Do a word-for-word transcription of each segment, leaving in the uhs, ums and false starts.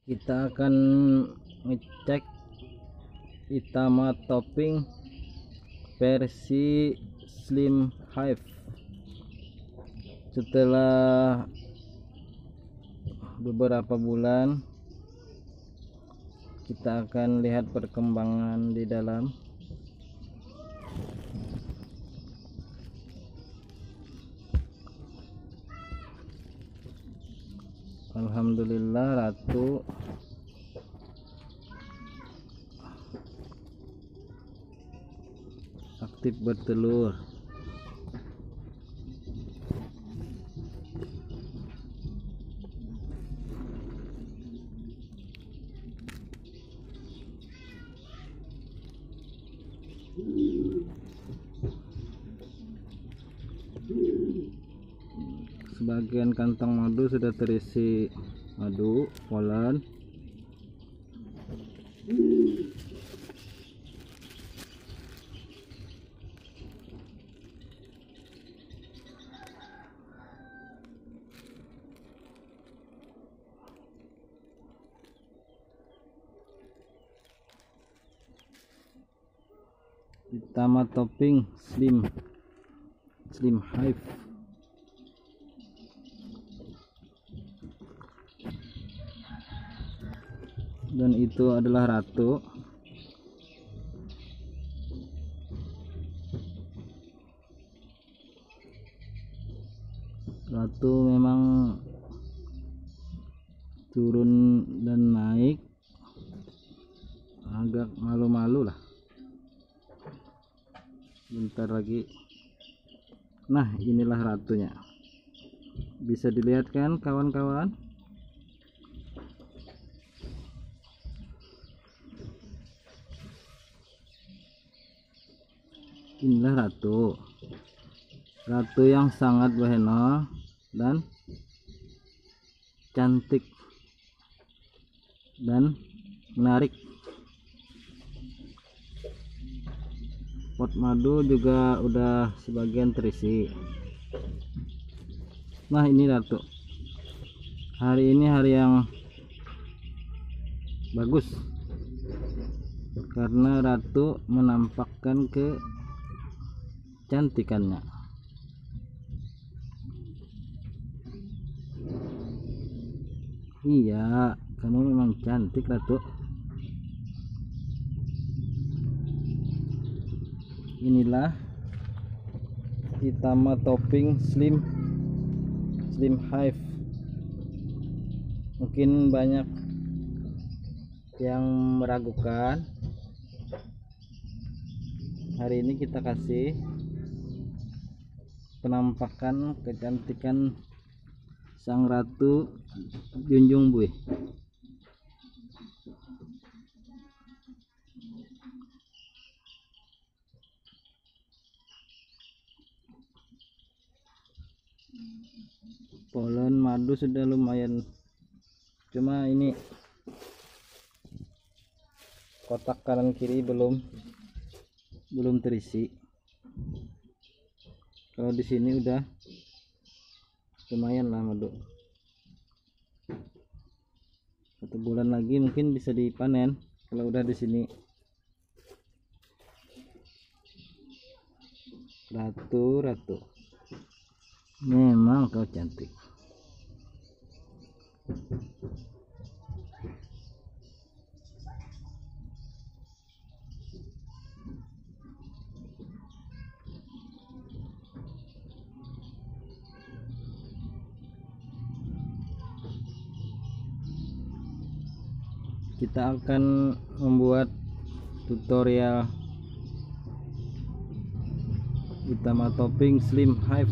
Kita akan ngecek Itama topping versi Slim Hive setelah beberapa bulan. Kita akan lihat perkembangan di dalam. Alhamdulillah, ratu aktif bertelur. Sebagian kantong madu sudah terisi madu polen. Itama topping Slim Slim Hive. Dan itu adalah ratu. Ratu memang turun dan naik, agak malu-malu lah. Bentar lagi. Nah, inilah ratunya. Bisa dilihat kan kawan-kawan? Inilah ratu. Ratu yang sangat bahena dan cantik dan menarik. Pot madu juga udah sebagian terisi. Nah, ini ratu. Hari ini hari yang bagus karena ratu menampakkan kecantikannya. Iya, kamu memang cantik, ratu. Inilah Itama topping Slim Slim Hive. Mungkin banyak yang meragukan. Hari ini kita kasih penampakan kecantikan sang ratu Junjung Buih. Polen madu sudah lumayan, cuma ini kotak kanan kiri belum belum terisi. Kalau di sini udah lumayan lah madu. Satu bulan lagi mungkin bisa dipanen kalau udah di sini. Ratu, ratu, memang kau cantik. Kita akan membuat tutorial Itama topping Slim Hive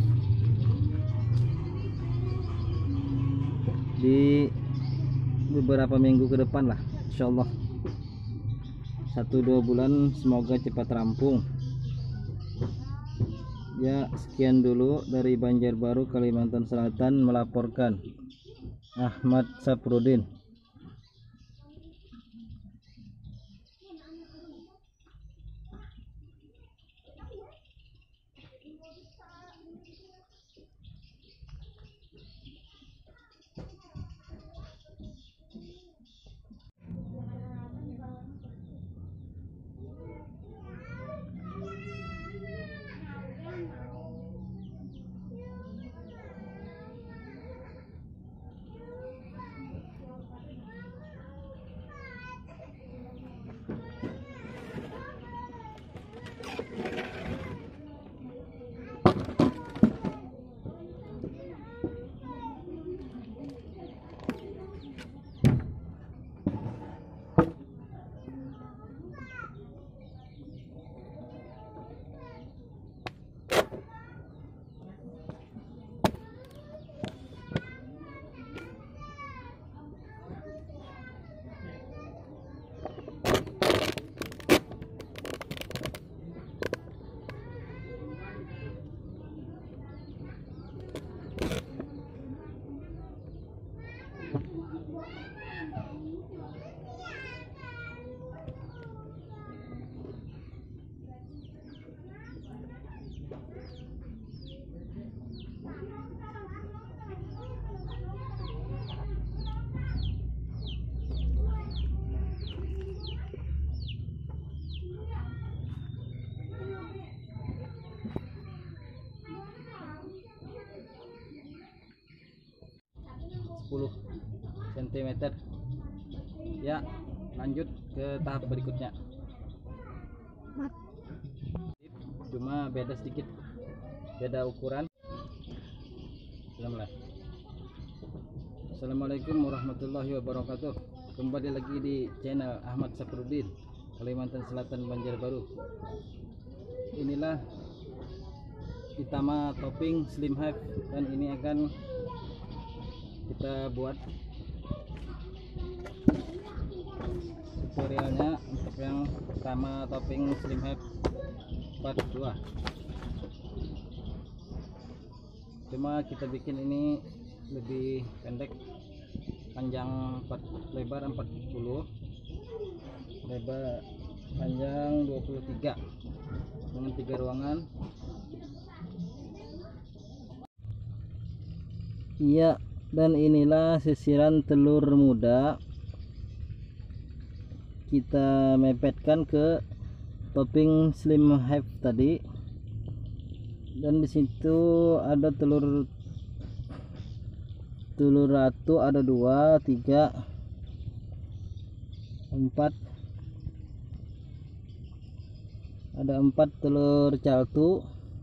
di beberapa minggu ke depan lah, insyaallah. Satu dua bulan semoga cepat rampung. Ya, sekian dulu dari Banjarbaru, Kalimantan Selatan melaporkan. Ahmad Saprudin. sepuluh sentimeter. Ya, lanjut ke tahap berikutnya. Cuma beda sedikit, beda ukuran. Bismillah. Assalamualaikum warahmatullahi wabarakatuh. Kembali lagi di channel Ahmad Saprudin, Kalimantan Selatan, Banjarbaru. Inilah Itama topping slim hive, dan ini akan kita buat tutorialnya untuk yang pertama, topping slim hive part dua. Cuma kita bikin ini lebih pendek, panjang empat, lebar empat puluh, lebar panjang dua puluh tiga, dengan tiga ruangan. Iya, dan inilah sisiran telur muda kita mepetkan ke topping slim hive tadi. Dan di situ ada telur telur ratu, ada dua, tiga, empat, ada empat telur caltu.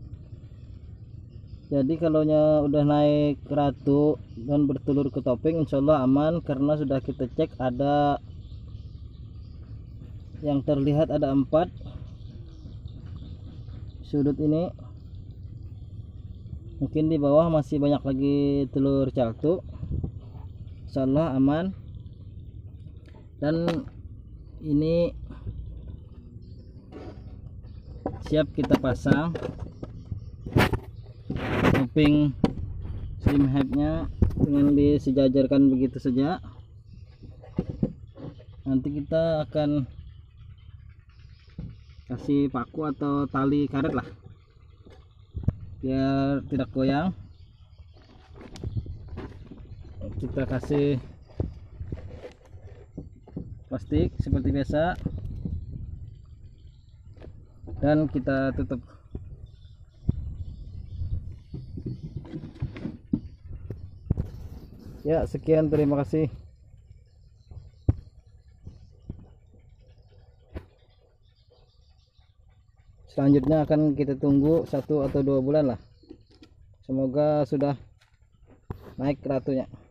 Jadi kalau udah naik ratu dan bertelur ke topping, insya Allah aman, karena sudah kita cek ada yang terlihat ada empat sudut ini. Mungkin di bawah masih banyak lagi telur caltu. Insya Allah aman. Dan ini siap kita pasang topping slim hive nya dengan disejajarkan begitu saja. Nanti kita akan kasih paku atau tali karet lah biar tidak goyang. Kita kasih plastik seperti biasa dan kita tutup. Ya, sekian, terima kasih. Selanjutnya akan kita tunggu satu atau dua bulan lah. Semoga sudah naik ratunya.